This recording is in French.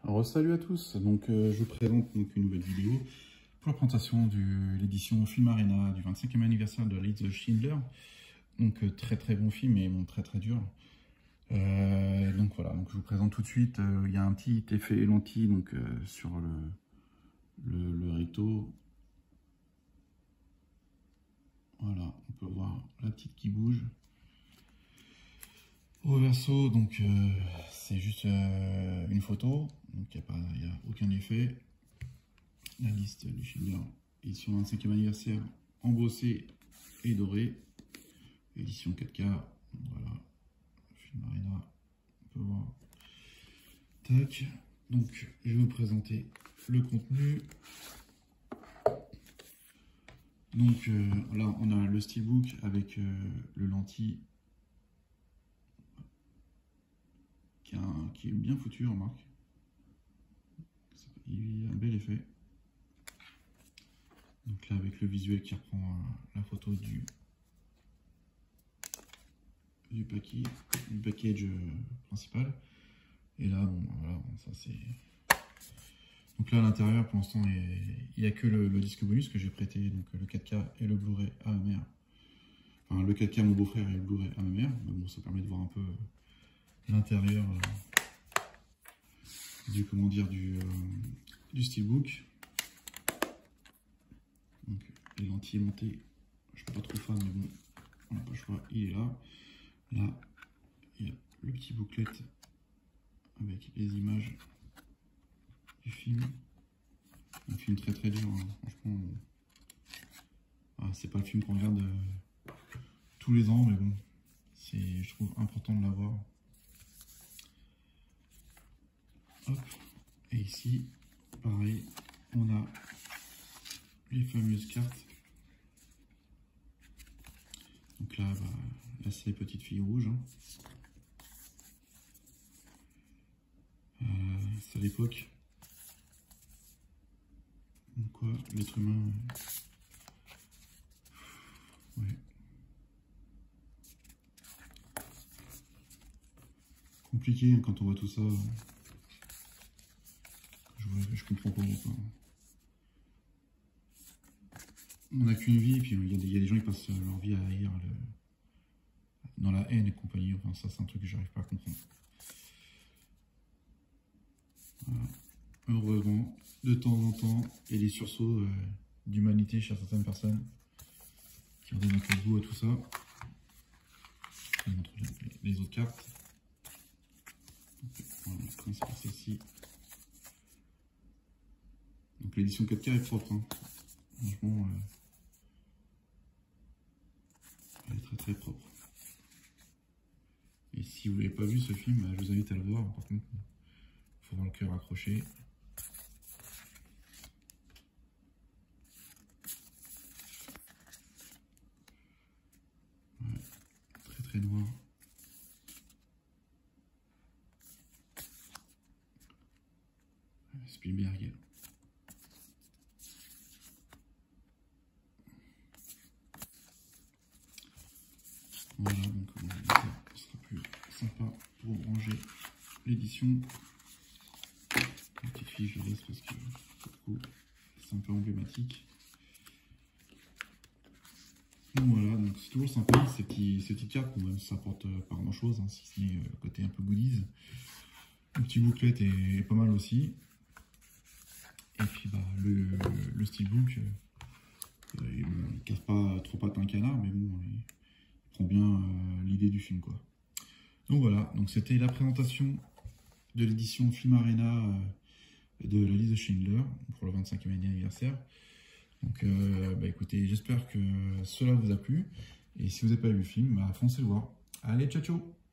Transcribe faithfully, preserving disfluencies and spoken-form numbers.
Alors salut à tous, donc euh, je vous présente donc une nouvelle vidéo pour la présentation de l'édition Film Arena du vingt-cinquième anniversaire de la liste de Schindler. Donc euh, très très bon film et bon, très très dur. Euh, donc voilà, donc je vous présente tout de suite. Il euh, y a un petit effet lentille donc euh, sur le, le, le recto. Voilà, on peut voir la petite qui bouge. Au verso, donc euh, c'est juste euh, une photo, donc il n'y a, a aucun effet. La liste du Schindler, édition vingt-cinquième anniversaire, embossé et doré, édition quatre K. Voilà, Film Arena, on peut voir. Tac, donc je vais vous présenter le contenu. Donc euh, là, on a le steelbook avec euh, le lentille. Qui, a, qui est bien foutu, remarque. Il y a un bel effet. Donc là, avec le visuel qui reprend euh, la photo du, du, paquet, du package euh, principal. Et là, bon, voilà, bon, ça c'est... Donc là, à l'intérieur, pour l'instant, il n'y a que le, le disque bonus que j'ai prêté, donc le quatre K et le Blu-ray à ma mère. Enfin, le quatre K à mon beau-frère et le Blu-ray à ma mère. Mais bon, ça permet de voir un peu l'intérieur euh, du, comment dire, du, euh, du steelbook. Donc les lentilles montées, je suis pas trop fan, mais bon, on n'a pas le choix, il est là. Là, il y a le petit booklet avec les images du film. Un film très très dur, hein. Franchement. Ah, c'est pas le film qu'on regarde euh, tous les ans, mais bon, c'est, je trouve, important de l'avoir. Hop, et ici, pareil, on a les fameuses cartes. Donc là, bah, là c'est les petites filles rouges. Hein. Euh, c'est à l'époque. Donc quoi, l'être humain. Euh, ouais. Compliqué hein, quand on voit tout ça. Euh, je, je comprends pas pourquoi. On n'a qu'une vie, et puis il y, y a des gens qui passent leur vie à haïr le, dans la haine et compagnie. Enfin, ça, c'est un truc que j'arrive pas à comprendre. Voilà. Heureusement, de temps en temps, il y a des sursauts euh, d'humanité chez certaines personnes qui redonnent un peu de goût à tout ça. Je vous montre les, les autres cartes. Donc, voilà, le principe, c'est celle-ci. Donc l'édition quatre K est propre. Hein. Franchement, euh, elle est très très propre. Et si vous ne l'avez pas vu ce film, je vous invite à le voir. Par contre, il faut avoir le cœur accroché. Ouais, très très noir. Spielberg. Voilà, donc bon, ça sera plus sympa pour ranger l'édition. La petite fille, je laisse parce que c'est un peu emblématique. Donc voilà, donc c'est toujours sympa ces, petits, ces petites cartes, même si ça apporte pas grand chose, hein, si ce n'est le côté un peu goodies. Le petit booklet est, est pas mal aussi. Et puis bah, le, le steelbook, euh, il ne casse pas trop pattes un canard, mais bon, il prend bien euh, l'idée du film, quoi. Donc voilà, donc c'était la présentation de l'édition Film Arena euh, de la liste de Schindler pour le vingt-cinquième anniversaire. Donc euh, bah, écoutez, j'espère que cela vous a plu. Et si vous n'avez pas vu le film, bah, foncez le voir. Allez, ciao ciao!